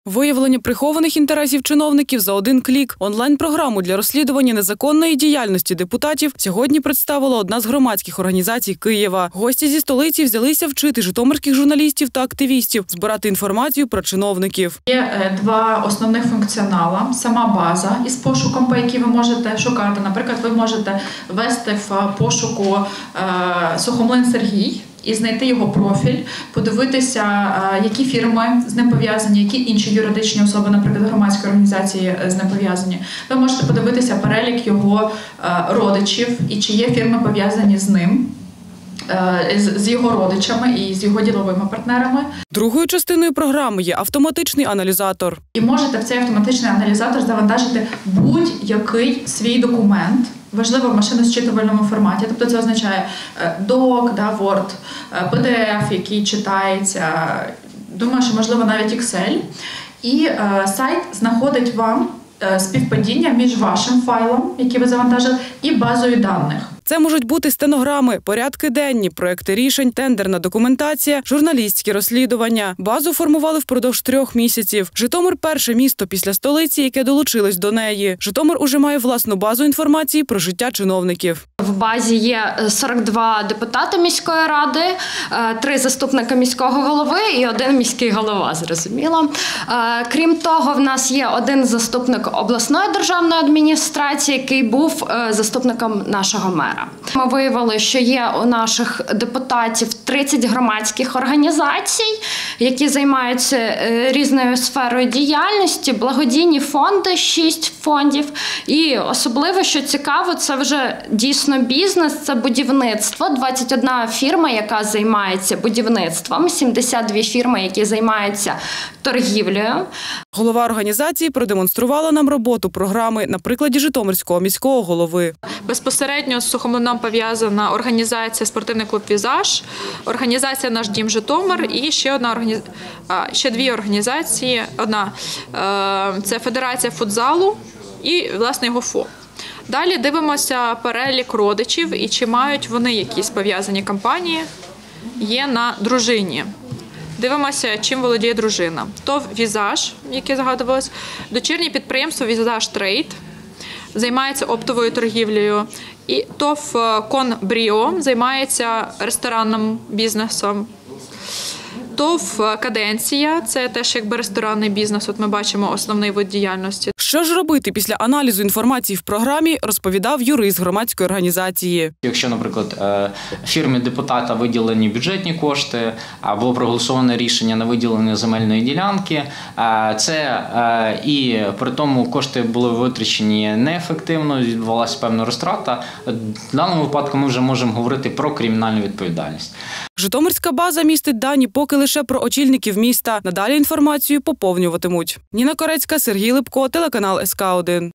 Виявлення прихованих інтересів чиновників за один клік. Онлайн-програму для розслідування незаконної діяльності депутатів сьогодні представила одна з громадських організацій Києва. Гості зі столиці взялися вчити житомирських журналістів та активістів, збирати інформацію про чиновників. Є два основних функціонала. Сама база із пошуком, по якій ви можете шукати. Наприклад, ви можете ввести в пошуку Сухомлин Сергій і знайти його профіль, подивитися, які фірми з ним пов'язані, які інші юридичні особи, наприклад, громадські організації з ним пов'язані. Ви можете подивитися перелік його родичів і чи є фірми пов'язані з ним, з його родичами і з його діловими партнерами. Другою частиною програми є автоматичний аналізатор. І можете в цей автоматичний аналізатор завантажити будь-який свій документ, важливо в машинозчитувальному форматі. Тобто це означає doc, Word, PDF, який читається, думаю, що можливо навіть Excel. І сайт знаходить вам співпадіння між вашим файлом, який ви завантажили, і базою даних. Це можуть бути стенограми, порядки денні, проекти рішень, тендерна документація, журналістські розслідування. Базу формували впродовж 3 місяців. Житомир – перше місто після столиці, яке долучилось до неї. Житомир уже має власну базу інформації про життя чиновників. В базі є 42 депутати міської ради, 3 заступника міського голови і 1 міський голова, зрозуміло. Крім того, в нас є 1 заступник обласної державної адміністрації, який був заступником нашого мера. Ми виявили, що є у наших депутатів 30 громадських організацій, які займаються різною сферою діяльності, благодійні фонди, 6 фондів. І особливо, що цікаво, це вже дійсно бізнес, це будівництво. 21 фірма, яка займається будівництвом, 72 фірми, які займаються торгівлею. Голова організації продемонструвала нам роботу програми на прикладі Житомирського міського голови. Безпосередньо з Сухомлином пов'язана організація «Спортивний клуб «Візаж», організація «Наш дім Житомир» і ще 2 організації. Одна – це Федерація футзалу і, власне, його ФО. Далі дивимося перелік родичів і чи мають вони якісь пов'язані компанії, є на дружині. Дивимося, чим володіє дружина. ТОВ «Візаж», яке згадувалось, дочірнє підприємство «Візаж Трейд», займається оптовою торгівлею. І ТОВ «Конбріо» займається ресторанним бізнесом. ТОВ «Каденція» – це теж якби ресторанний бізнес, от ми бачимо основний вид діяльності. Що ж робити після аналізу інформації в програмі, розповідав юрист громадської організації. Якщо, наприклад, фірмі депутата виділені бюджетні кошти або проголосоване рішення на виділення земельної ділянки, це і при тому кошти були витрачені неефективно, відбувалася певна розтрата, в даному випадку ми вже можемо говорити про кримінальну відповідальність. Житомирська база містить дані поки лише про очільників міста. Надалі інформацію поповнюватимуть. Ніна Корецька, Сергій Липко, телеканал СК1.